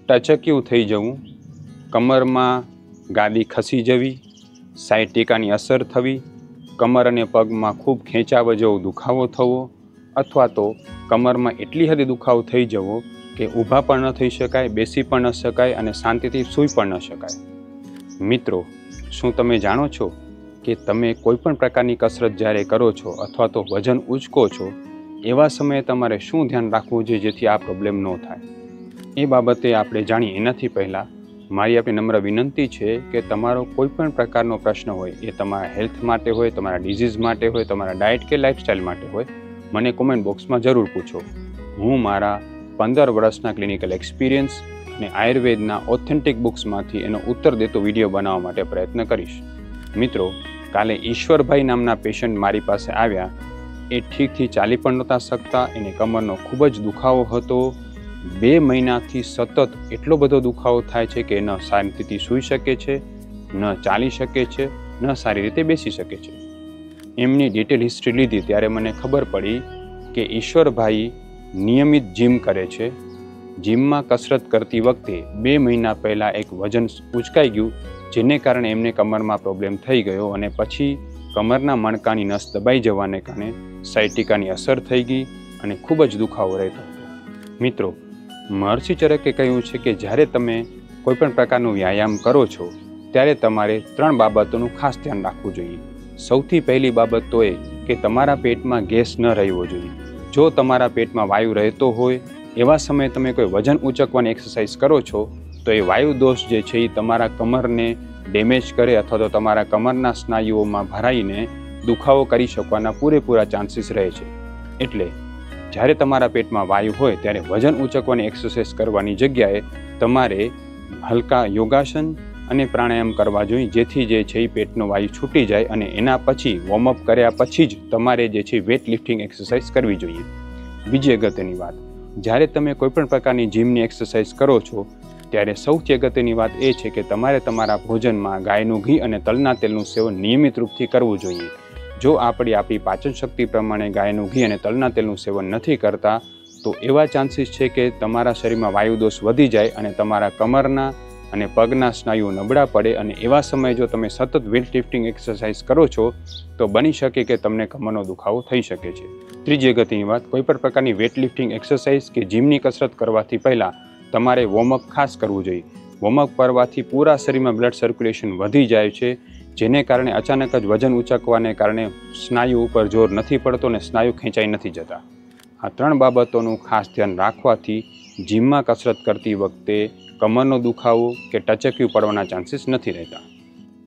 ટચક્યું થઈ જવું, કમરમાં ગાદી ખસી જવી, સાયટિકાની અસર થવી, કમર અને પગમાં ખૂબ ખેંચાવા જેવો દુખાવો થવો, અથવા તો કમરમાં એટલી હદે દુખાવો થઈ જવો કે ઊભા પણ ન થઈ શકાય, બેસી પણ ન શકાય અને શાંતિથી સૂઈ પણ ન શકાય. મિત્રો, શું તમે જાણો છો કે તમે કોઈપણ પ્રકારની કસરત જ્યારે કરો છો અથવા તો વજન ઉચકો છો, એવા સમયે તમારે શું ધ્યાન રાખવું જોઈએ જેથી આ પ્રોબ્લેમ ન થાય? એ બાબતે આપણે જાણીએ એનાથી પહેલાં મારી આપણી નમ્ર વિનંતી છે કે તમારો કોઈપણ પ્રકારનો પ્રશ્ન હોય, એ તમારા હેલ્થ માટે હોય, તમારા ડિઝીઝ માટે હોય, તમારા ડાયટ કે લાઇફસ્ટાઇલ માટે હોય, મને કોમેન્ટ બોક્સમાં જરૂર પૂછો. હું મારા 15 વર્ષના ક્લિનિકલ એક્સપિરિયન્સ અને આયુર્વેદના ઓથેન્ટિક બુક્સમાંથી એનો ઉત્તર દેતો વિડીયો બનાવવા માટે પ્રયત્ન કરીશ. મિત્રો, કાલે ઈશ્વરભાઈ નામના પેશન્ટ મારી પાસે આવ્યા. એ ઠીકથી ચાલી પણ નહોતા શકતા, એને કમરનો ખૂબ જ દુખાવો હતો. 2 મહિનાથી સતત એટલો બધો દુખાવો થાય છે કે ન શાંતિથી સૂઈ શકે છે, ન ચાલી શકે છે, ન સારી રીતે બેસી શકે છે. એમની ડિટેલ હિસ્ટ્રી લીધી ત્યારે મને ખબર પડી કે ઈશ્વરભાઈ નિયમિત જીમ કરે છે. જીમમાં કસરત કરતી વખતે 2 મહિના પહેલાં એક વજન ઉચકાઈ ગયું, જેને કારણે એમને કમરમાં પ્રોબ્લેમ થઈ ગયો અને પછી કમરના મણકાની નસ દબાઈ જવાને કારણે સાયટિકાની અસર થઈ ગઈ અને ખૂબ જ દુખાવો રહેતો હતો. મિત્રો, મહર્ષિ ચરકે કહ્યું છે કે જ્યારે તમે કોઈપણ પ્રકારનો વ્યાયામ કરો છો ત્યારે તમારે 3 બાબતોનું ખાસ ધ્યાન રાખવું જોઈએ. સૌથી પહેલી બાબત તો એ કે તમારા પેટમાં ગેસ ન રહેવો જોઈએ. જો તમારા પેટમાં વાયુ રહેતો હોય, એવા સમયે તમે કોઈ વજન ઉચકવાની એક્સરસાઇઝ કરો છો તો એ વાયુ દોષ જે છે એ તમારા કમરને ડેમેજ કરે અથવા તો તમારા કમરના સ્નાયુઓમાં ભરાઈને દુખાવો કરી શકવાના પૂરેપૂરા ચાન્સીસ રહે છે. એટલે જ્યારે તમારા પેટમાં વાયુ હોય ત્યારે વજન ઉચકવાની એક્સરસાઇઝ કરવાની જગ્યાએ તમારે હલકા યોગાસન અને પ્રાણાયામ કરવા જોઈએ, જેથી જે છે એ પેટનો વાયુ છૂટી જાય અને એના પછી વોર્મઅપ કર્યા પછી જ તમારે જે છે વેટ લિફ્ટિંગ એક્સરસાઇઝ કરવી જોઈએ. બીજી અગત્યની વાત, જ્યારે તમે કોઈપણ પ્રકારની જીમની એક્સરસાઇઝ કરો છો ત્યારે સૌથી અગત્યની વાત એ છે કે તમારે તમારા ભોજનમાં ગાયનું ઘી અને તલના તેલનું સેવન નિયમિત રૂપથી કરવું જોઈએ. જો આપણી પાચન શક્તિ પ્રમાણે ગાયનું ઘી અને તલના તેલનું સેવન નથી કરતા તો એવા ચાન્સીસ છે કે તમારા શરીરમાં વાયુદોષ વધી જાય અને તમારા કમરના અને પગના સ્નાયુઓ નબળા પડે, અને એવા સમયે જો તમે સતત વેટ લિફ્ટિંગ એક્સરસાઇઝ કરો છો તો બની શકે કે તમને કમરનો દુખાવો થઈ શકે છે. ત્રીજી અગત્યની વાત, કોઈપણ પ્રકારની વેટ લિફ્ટિંગ એક્સરસાઇઝ કે જીમની કસરત કરવાથી પહેલાં તમારે વોર્મઅપ ખાસ કરવું જોઈએ. વોર્મઅપ કરવાથી પૂરા શરીરમાં બ્લડ સર્ક્યુલેશન વધી જાય છે, જેને કારણે અચાનક જ વજન ઉચકવાને કારણે સ્નાયુ ઉપર જોર નથી પડતો અને સ્નાયુ ખેંચાઈ નથી જતા. આ 3 બાબતોનું ખાસ ધ્યાન રાખવાથી જીમમાં કસરત કરતી વખતે કમરનો દુખાવો કે ટચક્યું પડવાના ચાન્સીસ નથી રહેતા.